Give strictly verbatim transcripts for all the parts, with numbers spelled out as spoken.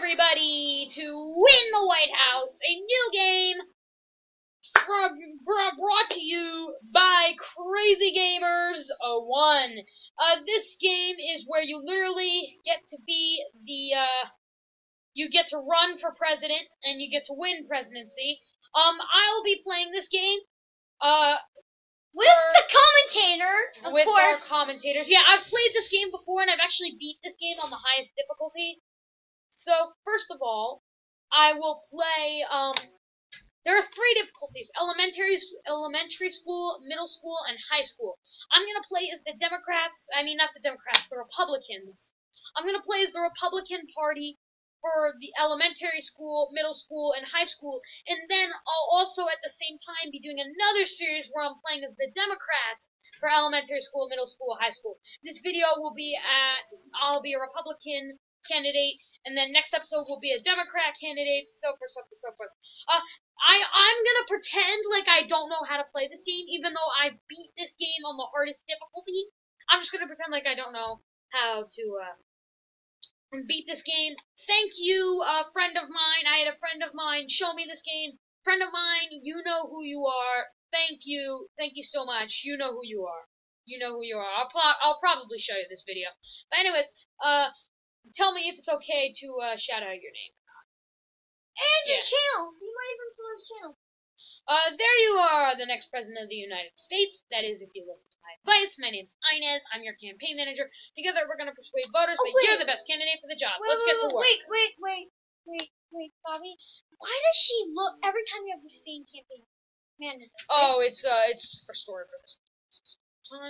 everybody to Win the White House, a new game brought, brought to you by Crazy Gamers one. Uh, this game is where you literally get to be the, uh, you get to run for president, and you get to win presidency. Um, I'll be playing this game, uh, with the commentator, of with course. our commentators. Yeah, I've played this game before, and I've actually beat this game on the highest difficulty. So, first of all, I will play, um, there are three difficulties: elementary, elementary school, middle school, and high school. I'm gonna play as the Democrats, I mean, not the Democrats, the Republicans. I'm gonna play as the Republican Party for the elementary school, middle school, and high school, and then I'll also at the same time be doing another series where I'm playing as the Democrats for elementary school, middle school, high school. This video will be at, I'll be a Republican candidate, and then next episode will be a Democrat candidate, so forth, so forth, so forth. Uh, I, I'm gonna pretend like I don't know how to play this game, even though I beat this game on the hardest difficulty. I'm just gonna pretend like I don't know how to, uh, beat this game. Thank you, a friend of mine. I had a friend of mine show me this game. Friend of mine, you know who you are. Thank you. Thank you so much. You know who you are. You know who you are. I'll, pro I'll probably show you this video. But anyways, uh, tell me if it's okay to uh, shout out your name. And your Yeah. channel. You might even follow his channel. Uh, there you are, the next president of the United States. That is, if you listen to my advice. My name's Inez. I'm your campaign manager. Together, we're going to persuade voters Oh, that wait. you're the best candidate for the job. Wait, Let's wait, get to work. Wait, wait, wait, wait, wait, Bobby. Why does she look every time you have the same campaign manager? Oh, it's uh, it's for story purposes. Time.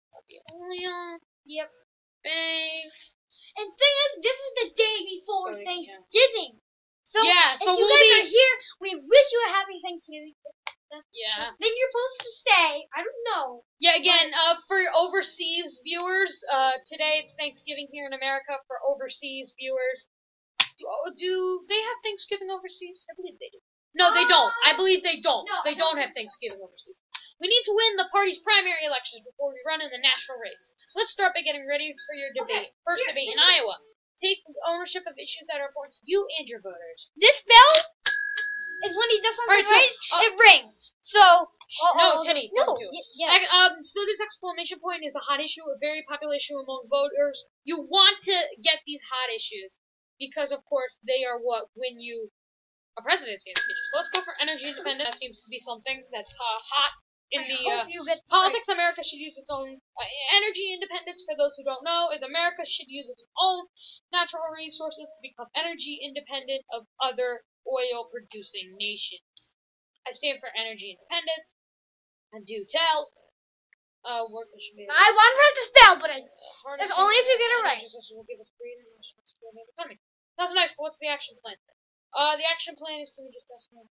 Yep. Bang. And thing is, this is the day before Oh, yeah. Thanksgiving. So, Yeah, so if you we'll guys be- are here, we wish you a happy Thanksgiving. Yeah. Then you're supposed to stay. I don't know. Yeah, again, uh, for overseas viewers, uh, today it's Thanksgiving here in America. For overseas viewers, do, do they have Thanksgiving overseas? I believe they do. No, they don't. I believe they don't. No, they I don't don't have Thanksgiving overseas. We need to win the party's primary elections before we run in the national race. Let's start by getting ready for your debate. Okay, First here, debate in this is- Iowa. Take ownership of issues that are important to you and your voters. This bell is when he does something Alright, so, right, uh, it rings. So, No, Teddy, no. don't do it. y- yes. Ex- Um, so this exclamation point is a hot issue, a very popular issue among voters. You want to get these hot issues because, of course, they are what win you a presidency in the future. So let's go for energy independence. That seems to be something that's uh, hot in I the hope uh, you get this politics. America should use its own uh, energy independence. For those who don't know, is America should use its own natural resources to become energy independent of other oil-producing nations. I stand for energy independence. And do tell. Uh, work should be. right. I want to press this bell, but I, Harnessing it's only if you get it right. energy sources will give us freedom and responsibility of economy. That's nice. But what's the action plan? Uh, the action plan is can we just ask them?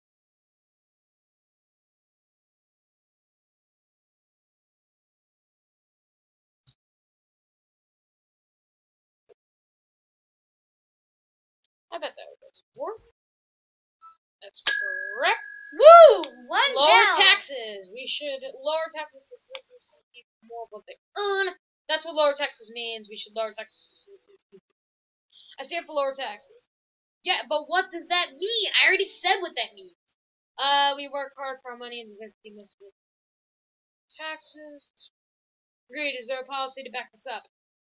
I bet that would go four. That's correct. Woo! One Lower down. taxes. We should lower taxes. So this is going to keep more of what they earn. That's what lower taxes means. We should lower taxes. I stand for lower taxes. Yeah, but what does that mean? I already said what that means. Uh, we work hard for our money and we must do taxes. Agreed. Is there a policy to back this up?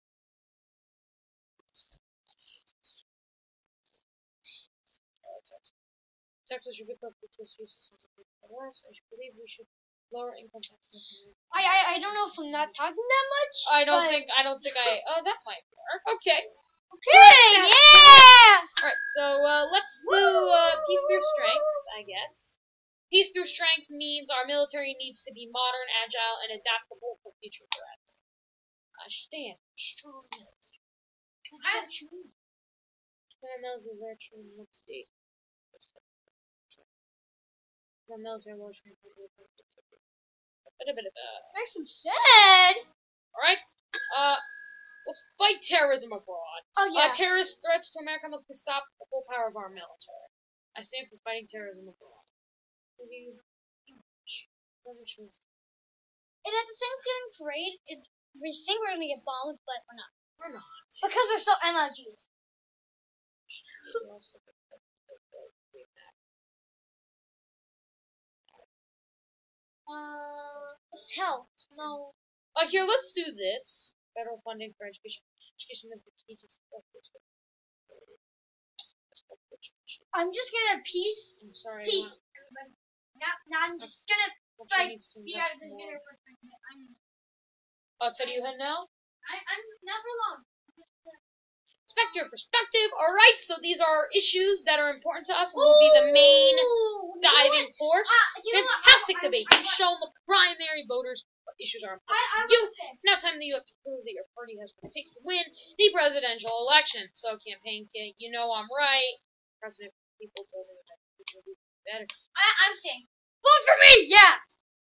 Taxes should be collected to uses less. I should believe we should lower income taxes. I, I I don't know if I'm not talking that much. I don't but- think I don't think I. Oh, that might work. Okay. Okay, yeah. Alright, so uh, let's do uh, peace through strength, I guess. Peace through strength means our military needs to be modern, agile, and adaptable for future threats. I stand for strong military. What's that you mean? Our military is actually up to date. Our military was Nice and said. Alright, uh, let's fight terrorism abroad. Oh yeah. Uh, terrorist threats to America must be stopped with the full power of our military. I stand for fighting terrorism abroad. And at the Thanksgiving parade, it, we think we're gonna get bombed, but we're not. We're not. Because they're so M L Gs. Uh, health. No. Oh, here, let's do this. Federal funding for education. Education of the teachers. I'm just gonna peace. I'm sorry. Peace. Everybody. Now, now I'm just gonna like be out of this more. video for a second. I'm. Oh, Teddy, you head now? I, I'm not for long. Respect your perspective. Alright, so these are issues that are important to us and will be the main Ooh, diving you know force. uh, you know Fantastic what? I, debate. I, You've shown the primary voters what issues are important I, I to you. will say. It's now time that you have to prove that your party has what it takes to win the presidential election. So, campaign kit, you know I'm right. President people voting that people do better. I, I'm saying, vote for me. Yeah.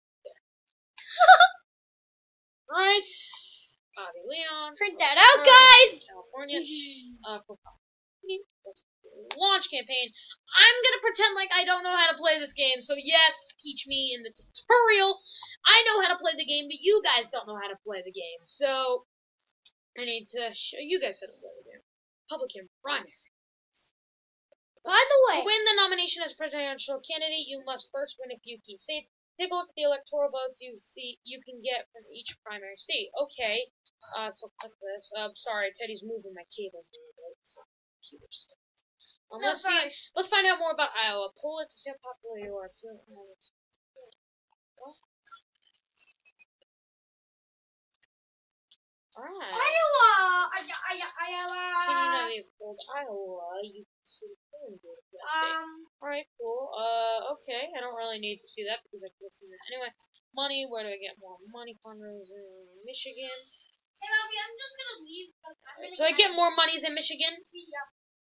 Right? Bobby Leon. Print that out, guys. California. Uh, for launch campaign. I'm gonna pretend like I don't know how to play this game, so yes, teach me in the tutorial. I know how to play the game, but you guys don't know how to play the game, so I need to show you guys how to play the game. Republican primary. By the way, To win the nomination as presidential candidate, you must first win a few key states. Take a look at the electoral votes you see you can get from each primary state. Okay, uh, so click this. Uh, sorry, Teddy's moving my cables a little bit. So computer stuff. Um, no, let's sorry. see. Let's find out more about Iowa. Pull it to see how popular you are. So, alright. Iowa. I- I- Iowa. Now that you've pulled Iowa, you can see the polling data for that state. Um. Alright, cool. Uh, okay. I don't really need to see that because I can see that. Anyway, money. Where do I get more money? Fundraising. Michigan. Hey, Bobby, I'm just gonna leave. I'm Right, really so I get more monies in Michigan. Yeah.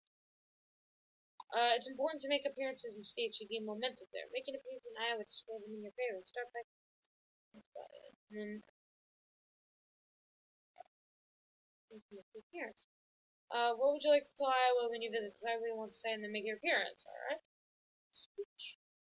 Uh, it's important to make appearances in states you gain momentum there. Make an appearance in Iowa to score them in your favor. Start by and then make your appearance. Uh, what would you like to tell Iowa when you visit? Decide what you want to say and then make your appearance. All right. Speech.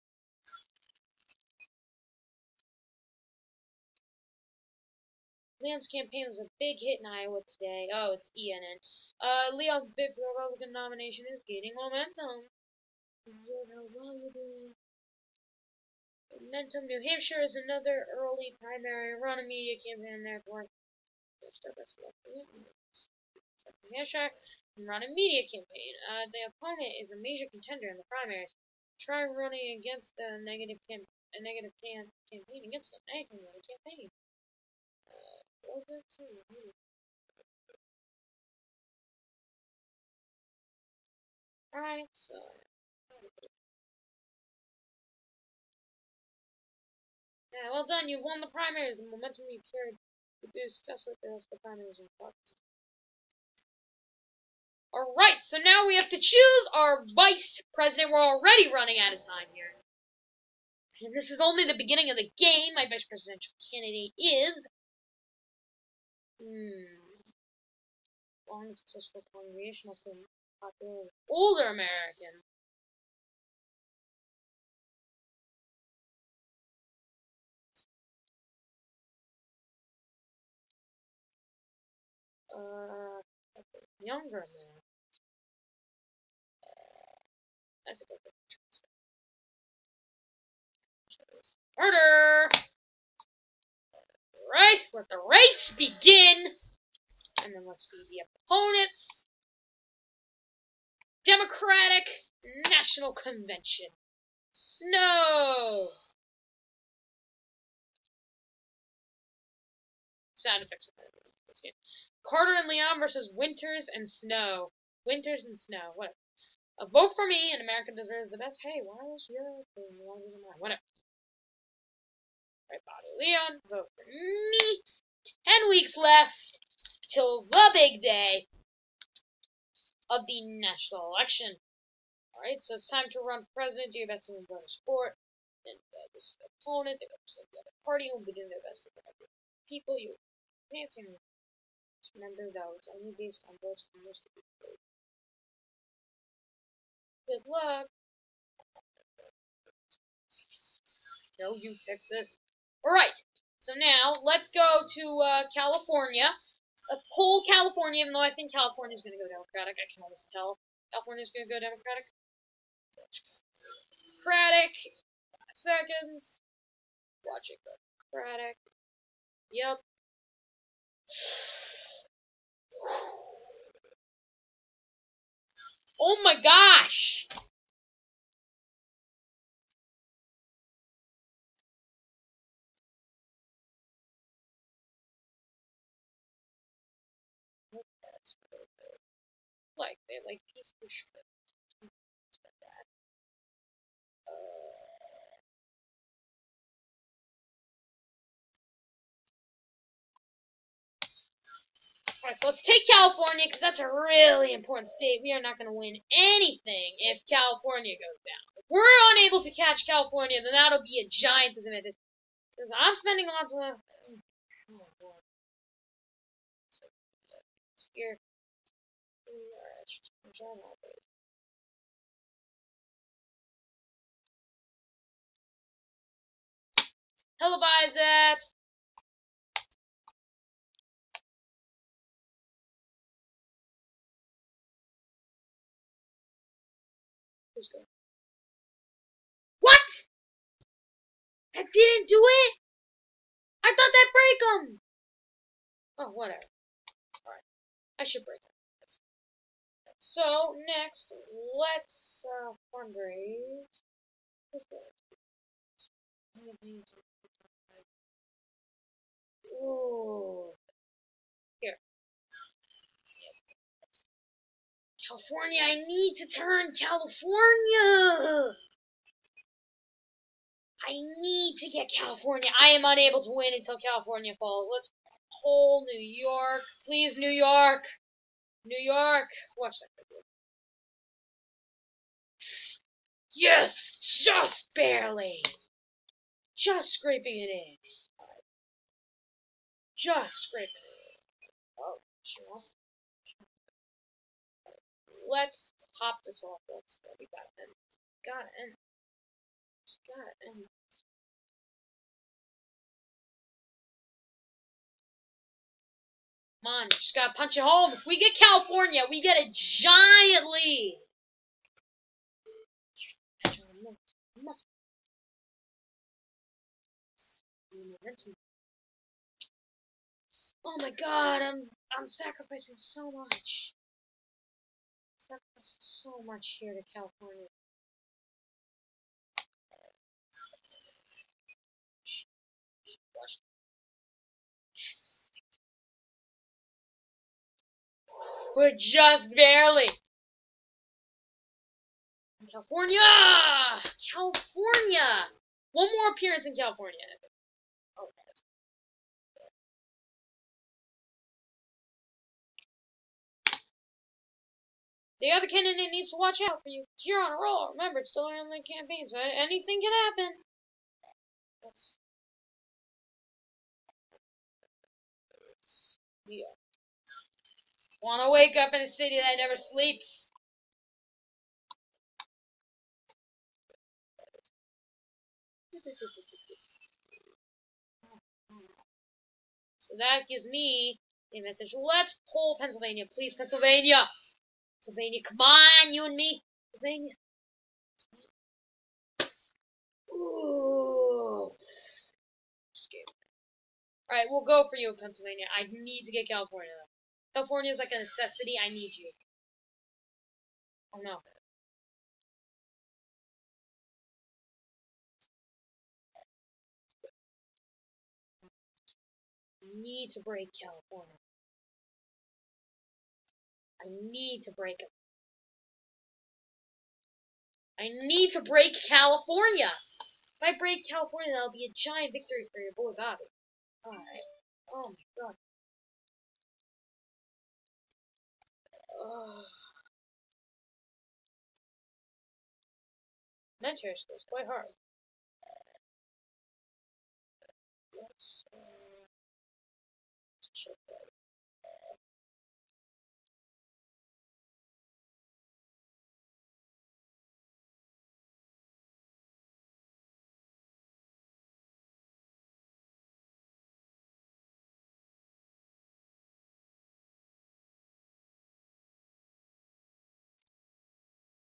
Leon's campaign was a big hit in Iowa today. Oh, it's E N N. Uh, Leon's bid for the Republican nomination is gaining momentum. How well you doing? Momentum. New Hampshire is another early primary. Run a media campaign there for start by selecting it. New Hampshire and run a media campaign. Uh, the opponent is a major contender in the primaries. Try running against a negative cam a negative can campaign against them. I can run a campaign. Uh, what was it? Alright, so yeah, well done. You won the primaries. The momentum you carried will do successfully for the rest of the primaries and caucuses. Alright, so now we have to choose our vice president. We're already running out of time here. And this is only the beginning of the game. My vice presidential candidate is hmm, long and successful congregational film popular with older Americans. Uh, younger Americans. Uh, that's a good choice. Murder! Right, let the race begin! And then let's see the opponents. Democratic National Convention. Snow! Sound effects. Carter and Leon versus Winters and Snow. Winters and Snow. Whatever. A vote for me, and America deserves the best. Hey, why is your thing longer than mine? Whatever. Right, Bobby Leon, vote for me. Ten weeks left till the big day of the national election. Alright, so it's time to run for president. Do your best to win voter support. And uh, this is the opponent. They represent the other party. Will be doing their best to win the people. You fancy. Remember though, it's only based on votes from most of the people. Good luck. No, you fix this. Alright, so now let's go to uh, California. Let's pull California, even though I think California is going to go Democratic. I can almost tell. California's gonna go Democratic. Democratic. Five seconds. Watch it go Democratic. Yep. Oh my gosh! Like, they like peaceful shit. Alright, so let's take California, because that's a really important state. We are not going to win anything if California goes down. If we're unable to catch California, then that'll be a giant disadvantage. Because I'm spending lots of... Oh, boy. Here. Televise that! Who's going? What?! I didn't do it?! I thought that break them! Oh, whatever. Alright. I should break them. So, next, let's uh, fundraise. Ooh. Here. California, I need to turn California! I need to get California. I am unable to win until California falls. Let's pull New York. Please, New York! New York! Watch that video. Yes! Just barely! Just scraping it in. Just scraping it in. Oh, sure. Let's pop this off. Let's, we got it. Got it. Just got it. Come on, just gotta punch it home. If we get California, we get a giant lead. Must Oh my god, I'm I'm sacrificing so much. Sacrificing so much here to California. Yes. We're just barely. California! California! One more appearance in California. Oh, the other candidate needs to watch out for you. You're on a roll. Remember, it's still early in the campaign, so anything can happen. That's... Yeah. Wanna wake up in a city that never sleeps. So that gives me a message. Let's pull Pennsylvania, please, Pennsylvania. Pennsylvania, come on, you and me. Pennsylvania. Ooh. Alright, we'll go for you, Pennsylvania. I need to get California, though. California is like a necessity. I need you. Oh, no. I need to break California. I need to break it. I need to break California. If I break California, that'll be a giant victory for your boy Bobby. Alright. Oh my god. Ugh. Mentor is quite hard. Let's, uh,